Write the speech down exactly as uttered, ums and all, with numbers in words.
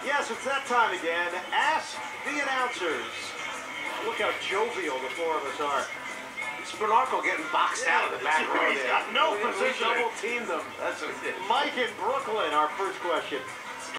Yes, it's that time again. Ask the announcers. Look how jovial the four of us are. Spanarkel getting boxed yeah, out of the back row. He's got no we, position. We double teamed them. That's what it is. Mike in Brooklyn, our first question.